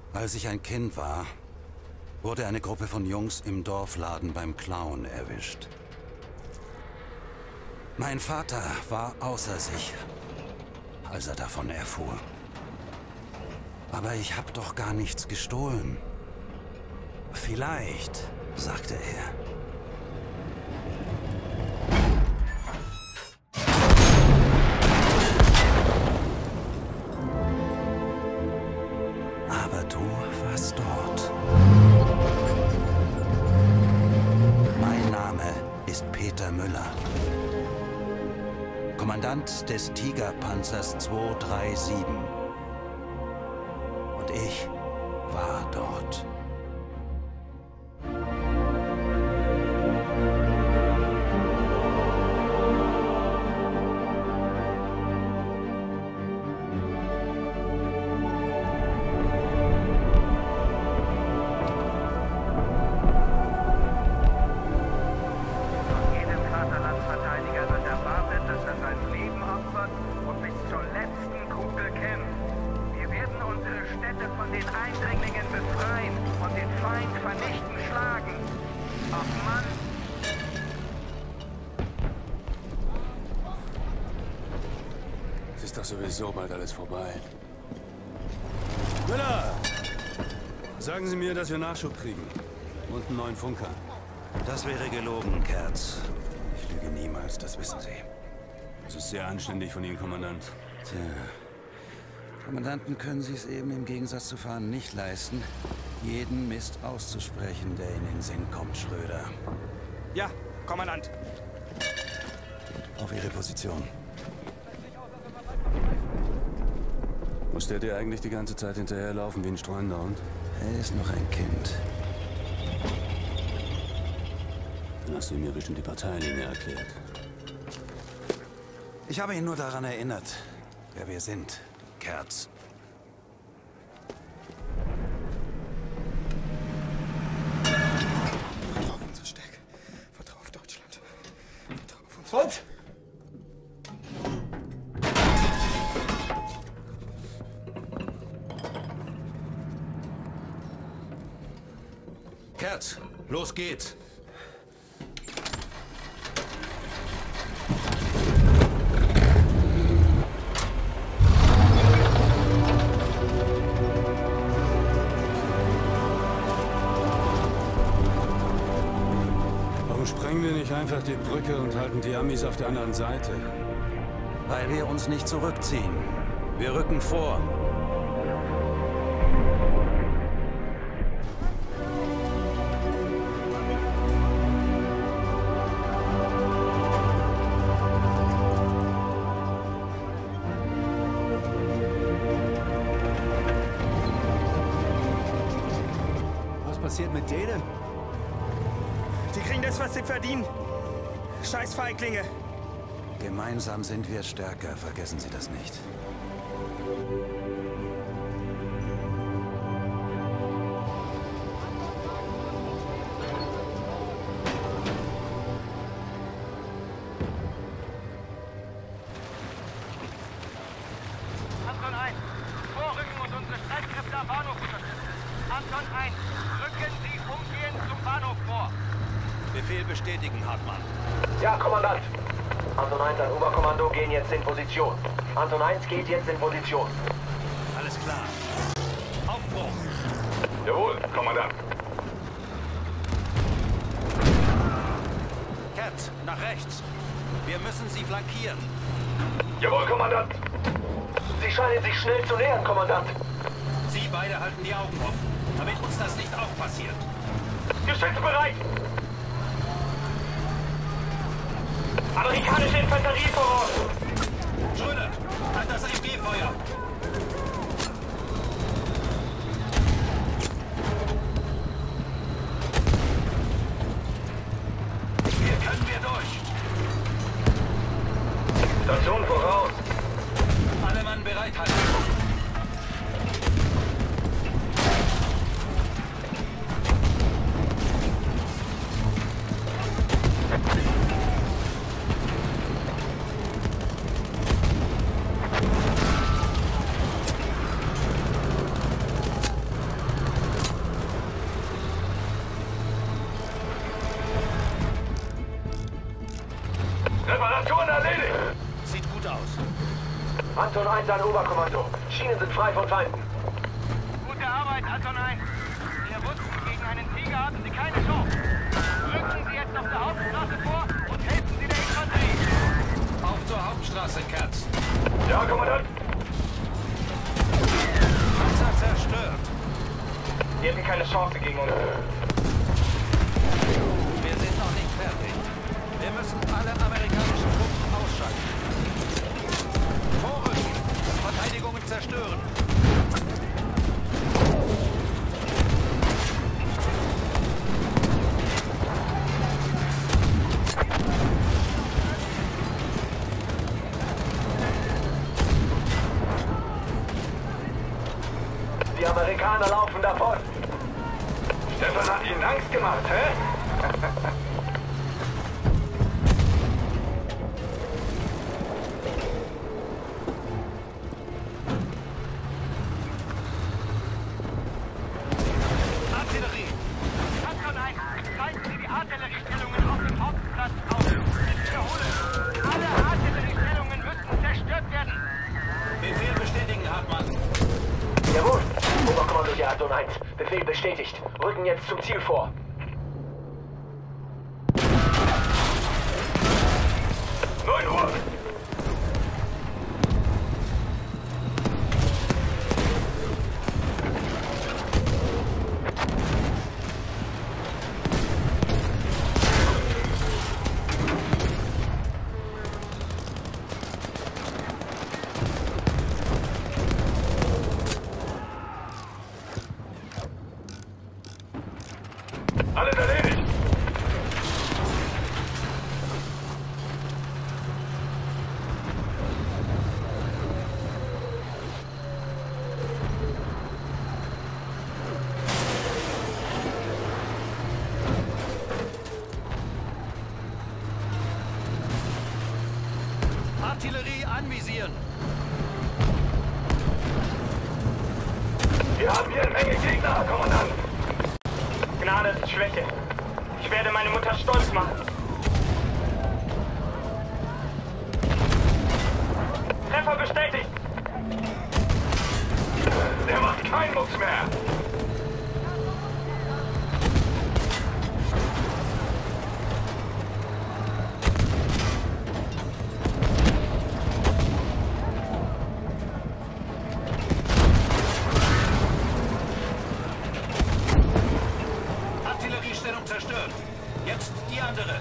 Als ich ein Kind war, wurde eine Gruppe von Jungs im Dorfladen beim Klauen erwischt. Mein Vater war außer sich, als er davon erfuhr. Aber ich habe doch gar nichts gestohlen. Vielleicht, sagte er. Aber du warst dort. Mein Name ist Peter Müller. Kommandant des Tigerpanzers 237. Und ich war dort. Ist doch sowieso bald alles vorbei. Müller! Sagen Sie mir, dass wir Nachschub kriegen. Und einen neuen Funker. Das wäre gelogen, Kerz. Ich lüge niemals, das wissen Sie. Das ist sehr anständig von Ihnen, Kommandant. Tja. Kommandanten können Sie es eben im Gegensatz zu Fahren nicht leisten, jeden Mist auszusprechen, der in den Sinn kommt, Schröder. Ja, Kommandant. Auf Ihre Position. Muss der dir eigentlich die ganze Zeit hinterherlaufen wie ein streunender Hund? Er ist noch ein Kind. Dann hast du ihm ja bestimmt die Parteilinie erklärt. Ich habe ihn nur daran erinnert, wer wir sind, Kerz. Vertrau auf unsere Stärke. Vertrau auf Deutschland. Vertrau auf uns. Und? Kerz, los geht's! Warum sprengen wir nicht einfach die Brücke und halten die Amis auf der anderen Seite? Weil wir uns nicht zurückziehen. Wir rücken vor. Was passiert mit denen? Die kriegen das, was sie verdienen. Scheiß Feiglinge. Gemeinsam sind wir stärker, vergessen Sie das nicht. Anton 1, vorrücken und unsere Streitkräfte am Bahnhof unterstützen. Anton 1, rücken Sie umgehend zum Bahnhof vor. Befehl bestätigen, Hartmann. Ja, Kommandant. Anton 1 an Oberkommando gehen jetzt in Position. Anton 1 geht jetzt in Position. Alles klar. Aufbruch! Jawohl, Kommandant. Kerz, nach rechts. Wir müssen sie flankieren. Jawohl, Kommandant. Sie scheinen sich schnell zu nähern, Kommandant. Sie beide halten die Augen offen, damit uns das nicht auch passiert. Geschütze bereit. Amerikanische Infanterie voraus. Schröder, halt das MG-Feuer. Hier können wir durch. Station voraus. Alle Mann bereithalten. Anton 1 an Oberkommando. Schienen sind frei von Feinden. Gute Arbeit, Anton 1. Wir wussten, gegen einen Tiger hatten Sie keine Chance. Rücken Sie jetzt auf der Hauptstraße vor und helfen Sie der Infanterie. Auf zur Hauptstraße, Katz. Ja, Kommandant. Panzer zerstört. Die hätten keine Chance gegen uns. Wir sind noch nicht fertig. Wir müssen alle amerikanischen Truppen ausschalten. Vorrücken! Verteidigungen zerstören! Die Amerikaner laufen davon. Stefan hat Ihnen Angst gemacht, hä? Artillerie! Anton 1, schalten Sie die Artilleriestellungen auf dem Hauptplatz aus. Ich wiederhole, alle Artilleriestellungen müssen zerstört werden. Befehl bestätigen, Hartmann. Jawohl. Oberkommando der Anton 1. Befehl bestätigt. Rücken jetzt zum Ziel vor. Uhr. Alles erledigt. Artillerie anvisieren! Wir haben hier eine Menge Gegner, Herr Kommandant. Gnade ist Schwäche. Ich werde meine Mutter stolz machen. Treffer bestätigt. Der macht keinen Mucks mehr. Artilleriestellung zerstört. Jetzt die andere.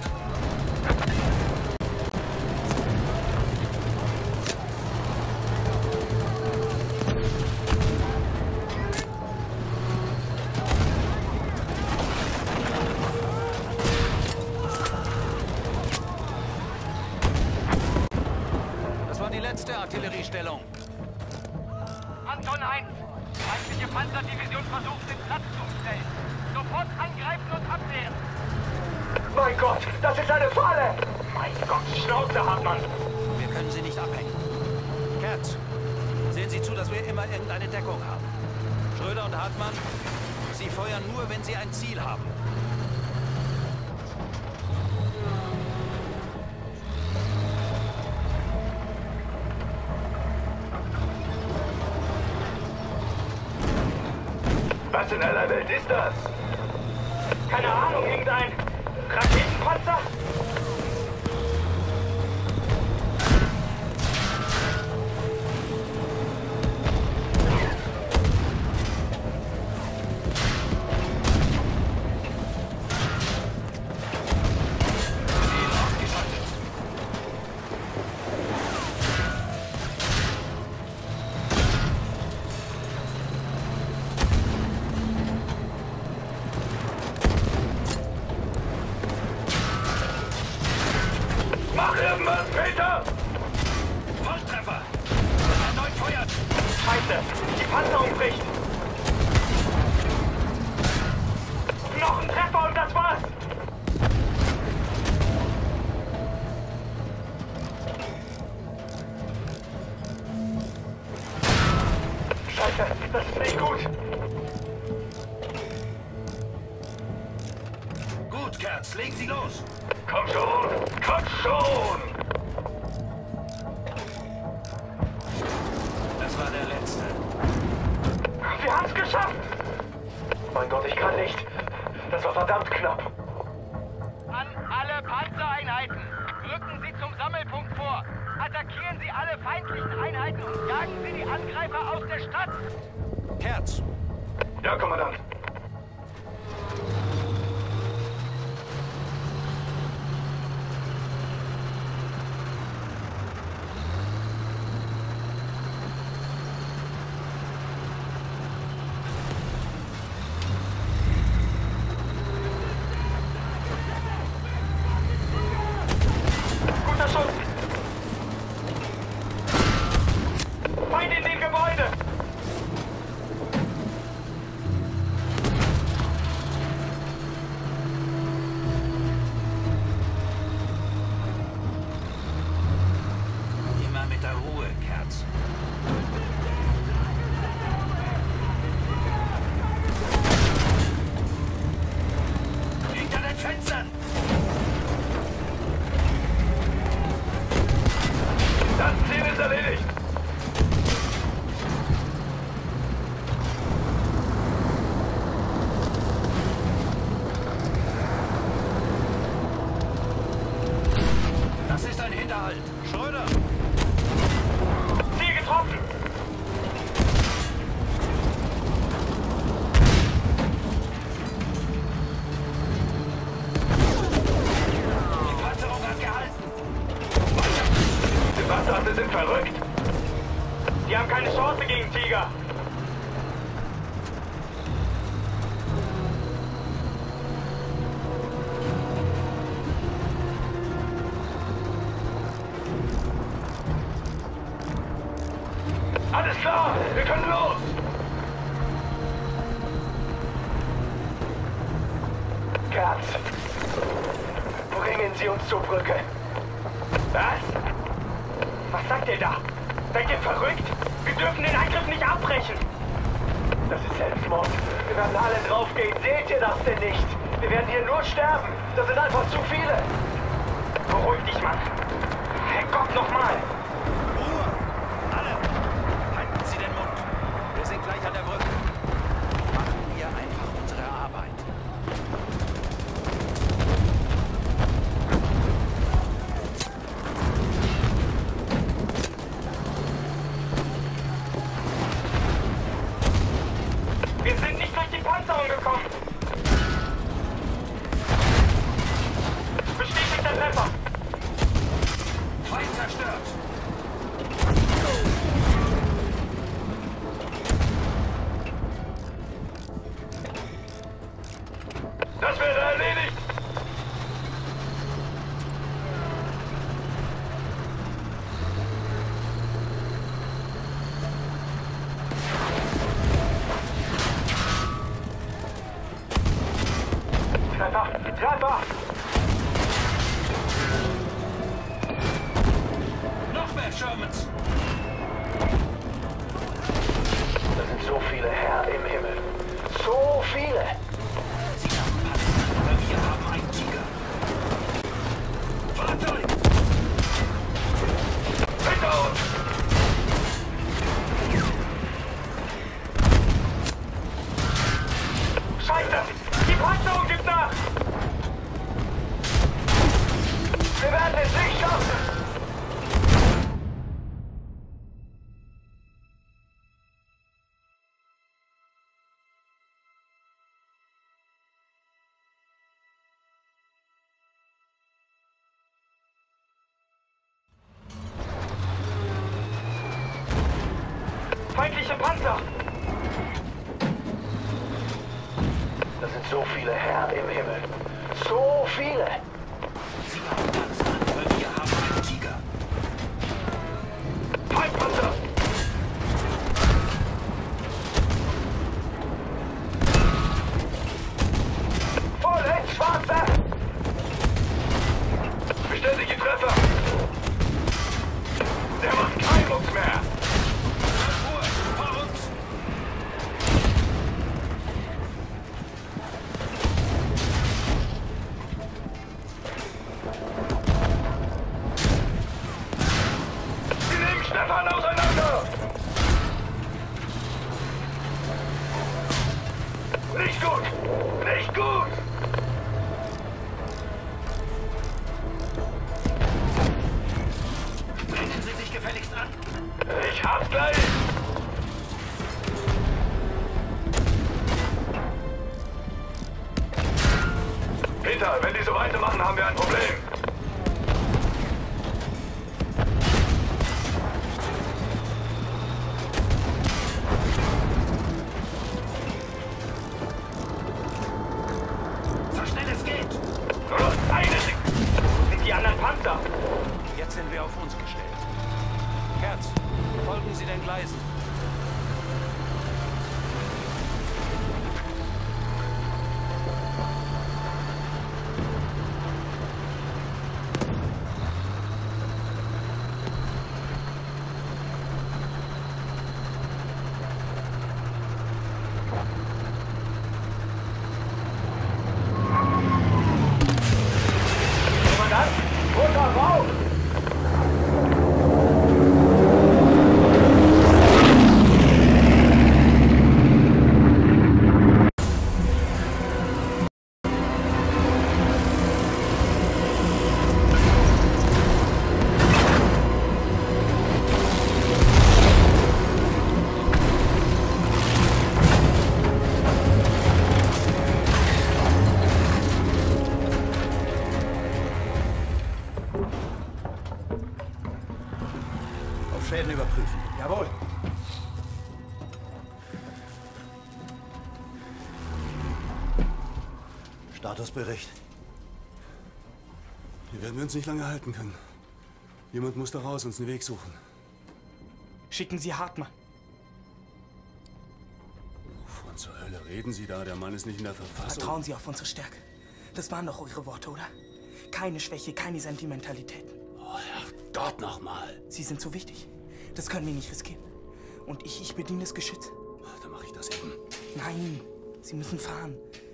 Das war die letzte Artilleriestellung. Anton 1, feindliche Panzerdivision versucht, den Platz zu umstellen. Sofort angreifen und abwehren. Mein Gott, das ist eine Falle! Mein Gott, Schnauze, Hartmann. Wir können sie nicht abhängen. Katz, sehen Sie zu, dass wir immer irgendeine Deckung haben. Schröder und Hartmann, Sie feuern nur, wenn Sie ein Ziel haben. Was in aller Welt ist das? Keine Ahnung, irgendein Raketenpanzer? Mach irgendwas, Peter! Volltreffer! Erneut feuern! Scheiße, die Panzerung bricht! Noch ein Treffer und das war's! Scheiße, das ist nicht gut! Gut, Katz, legen Sie los! Komm schon! Komm schon! Letzte. Wir haben es geschafft! Mein Gott, ich kann nicht. Das war verdammt knapp. An alle Panzereinheiten! Rücken Sie zum Sammelpunkt vor! Attackieren Sie alle feindlichen Einheiten und jagen Sie die Angreifer aus der Stadt! Kerz, Ja, Kommandant. Guter Schuss! Feind in dem Gebäude! immer mit der Ruhe, Kerz. Hinter den Fenstern! Das Ziel ist erledigt! Das ist ein Hinterhalt. Schröder! Ziel getroffen! Die Panzerung hat gehalten. Die Bastarde sind verrückt! Die haben keine Chance gegen Tiger! Alles klar! Wir können los! Kerz, bringen Sie uns zur Brücke. Was? Was sagt ihr da? Seid ihr verrückt? Wir dürfen den Angriff nicht abbrechen! Das ist Selbstmord. Wir werden alle draufgehen. Seht ihr das denn nicht? Wir werden hier nur sterben. Das sind einfach zu viele. Beruhig dich, Mann! Herrgott, nochmal! Ruhe! Alle! Halten Sie den Mund. Wir sind gleich an der Brücke. Machen wir einfach unsere Arbeit. Wir sind nicht durch die Panzerung gekommen! Bestätigter Treffer! Feind zerstört! Das wäre erledigt! Treffer! Treffer! Noch mehr Shermans! Das sind so viele, Herr im Himmel. So viele! Sie haben Panzer, aber wir haben einen Tiger. Fahrzeug! Hinter uns! Scheiße! Die Panzerung gibt nach! Wir werden es nicht schaffen! Feindliche Panzer! Das sind so viele, Herr im Himmel. So viele! Sie haben Panzer, aber wir haben einen Tiger. Feindpanzer! Vollends, Schwarze! Beständige Treffer! Der macht keinen Mucks mehr! Ruhe! Vor uns! Bis gleich! Peter, wenn die so weitermachen, haben wir ein Problem. So schnell es geht! Nur noch eine Sekunde. Wo sind die anderen Panzer? Jetzt sind wir auf uns gestellt. Kerz, folgen Sie den Gleisen. Kommandant, roter Rauch! Schäden überprüfen. Jawohl. Statusbericht. Hier werden wir uns nicht lange halten können. Jemand muss da raus, uns einen Weg suchen. Schicken Sie Hartmann. Wovon zur Hölle reden Sie da? Der Mann ist nicht in der Verfassung. Vertrauen Sie auf unsere Stärke. Das waren doch eure Worte, oder? Keine Schwäche, keine Sentimentalitäten. Oh, Herrgott nochmal. Sie sind so wichtig. Das können wir nicht riskieren. Und ich bediene das Geschütz. Dann mache ich das eben. Nein, Sie müssen fahren.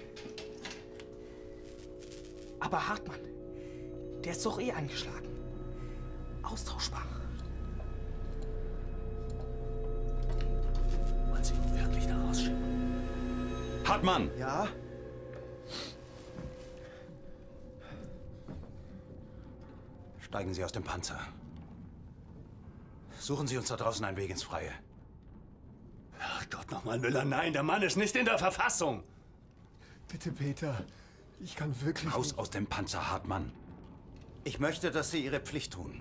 Aber Hartmann, der ist doch eh angeschlagen. Austauschbar. Wollen Sie ihn wirklich da rausschicken? Hartmann! Ja? Steigen Sie aus dem Panzer. Suchen Sie uns da draußen einen Weg ins Freie. Herrgott nochmal, Müller, nein, der Mann ist nicht in der Verfassung. Bitte, Peter. Ich kann wirklich Raus nicht. aus dem Panzer, Hartmann. Ich möchte, dass Sie Ihre Pflicht tun.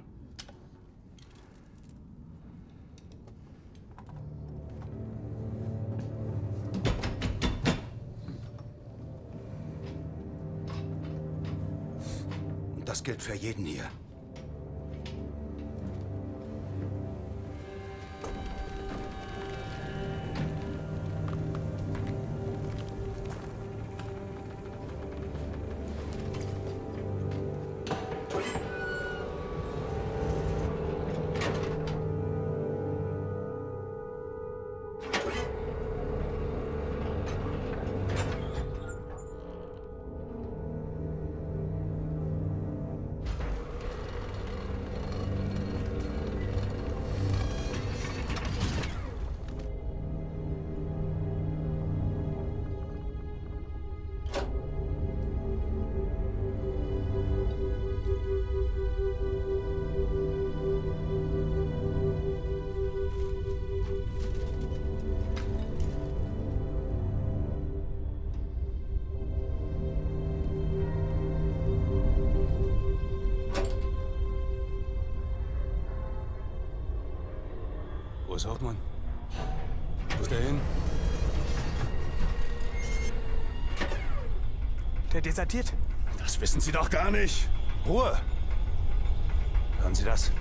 Und das gilt für jeden hier. Wo ist Hauptmann? Wo ist der hin? Der desertiert. Das wissen Sie doch gar nicht. Ruhe! Hören Sie das?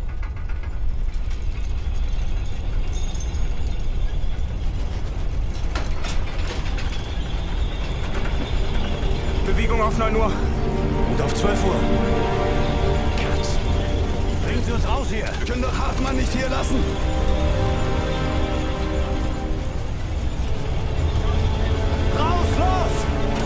Bewegung auf 9 Uhr. Und auf 12 Uhr. Kerz! Bringen Sie uns raus hier! Wir können doch Hartmann nicht hier lassen! Raus, los!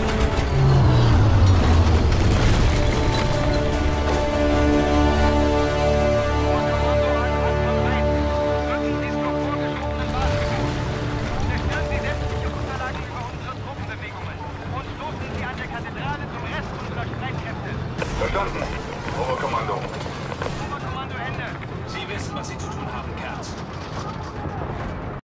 Kommando an Antwort 1. Rücken Sie zur vorgeschobenen Basis. Zerstören Sie sämtliche Unterlagen über unsere Truppenbewegungen und stoßen Sie an der Kathedrale zum Rest unserer Streitkräfte. Verstanden. Oberkommando. Oberkommando Ende. Sie wissen, was Sie zu tun haben, Kerz.